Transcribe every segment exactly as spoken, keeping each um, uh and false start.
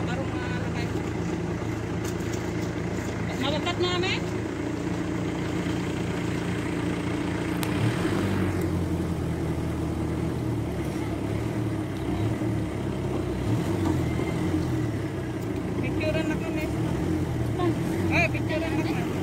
kabarong mga lakay. Mawakat namin. Picturean na kami. Eh, picturean na kami.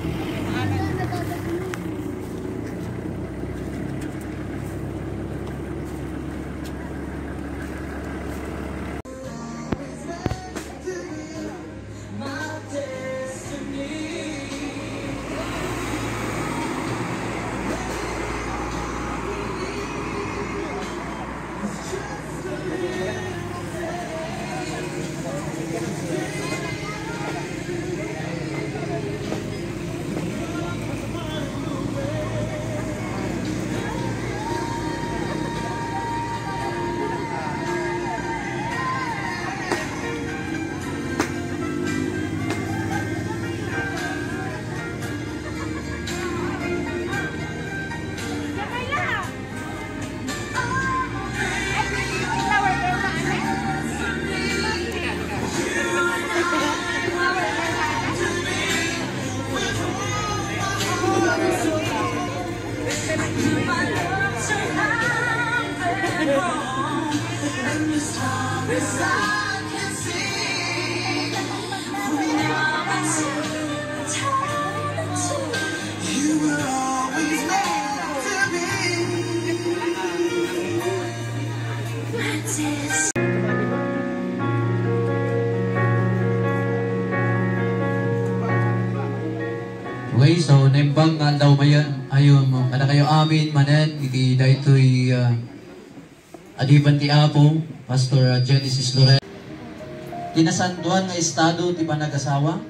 Okay, so naimbang nga daw mayan ayon mo kada kayo amin manen iti daytoy uh, adiban ti Apo Pastor uh, Genesis Loren tinasanduan nga estado ti panagasawa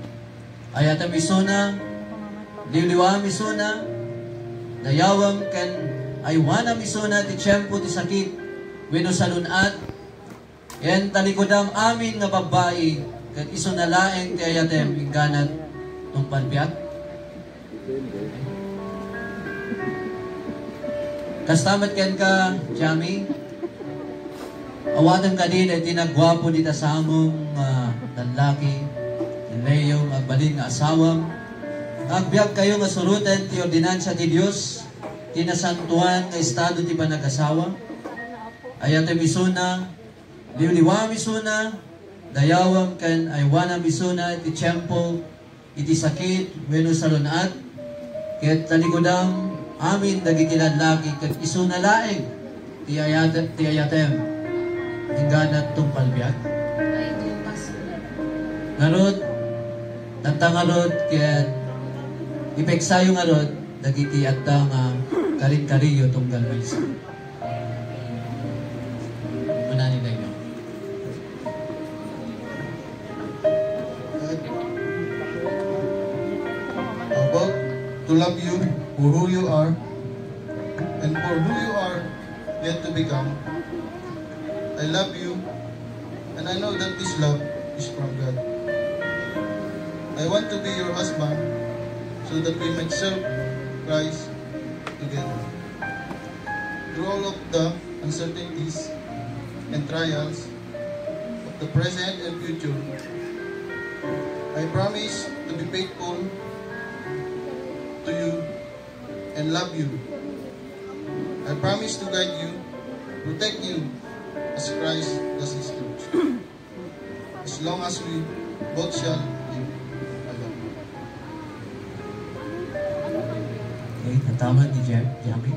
ayata misuna liwliwa misuna dayawam ken aywana misuna ti tiyempo ti sakit wenno salunat yen talikodam amin nga babae ket isu na laeng ti ayatem ingganat tong panbiag. Kastamat ken ka, Jami. Awatan ka din ay tinagwapo dita sa among uh, lalaki, Leo, agbalin nga asawam. Agbiag kayo nga surutan ti ordinansya ti Dios, tinasantuan nga estado ti panag-asawa. Ayata misuna, liwliwa misuna, dayawam ken aywana misuna ti tiyempo iti sakit wenno salunat ket talikodam amin dagikinadlaki ket isu na laeng ti ayatem ti ayatem ingganat tong palbiag ngarod tantangarod ket ipeksayo ngarod dagiti adda nga karin-kariyo tong galmaysa manani dayo to love you for who you are and for who you are yet to become. I love you and I know that this love is from God. I want to be your husband so that we might serve Christ together. Through all of the uncertainties and trials of the present and future, I promise to be faithful to you and love you. I promise to guide you, protect you as Christ does His church. As long as we both shall live. I love you. Okay, natama ni Jami.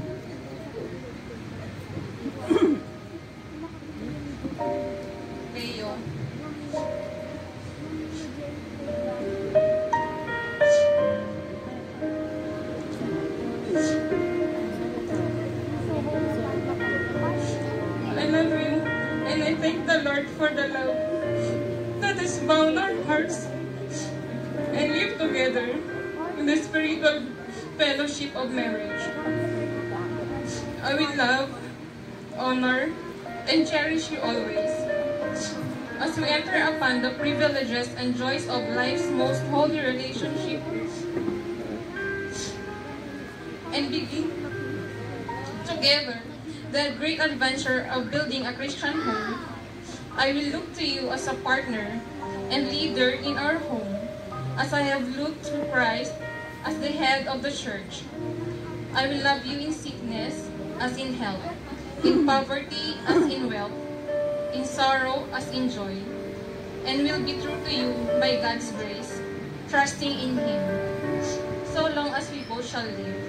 Leo. Thank the Lord for the love that has bound our hearts and live together in the spiritual fellowship of marriage. I will love, honor, and cherish you always. As we enter upon the privileges and joys of life's most holy relationship and begin together the great adventure of building a Christian home, I will look to you as a partner and leader in our home, as I have looked to Christ as the head of the church. I will love you in sickness as in health, in poverty as in wealth, in sorrow as in joy, and will be true to you by God's grace, trusting in Him, so long as we both shall live.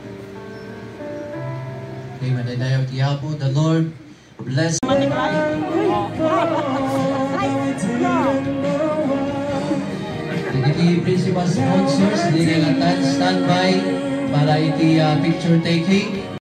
Amen. And I the Lord bless. Iti principal sponsors, hindi nga stand by para iti uh, picture taking.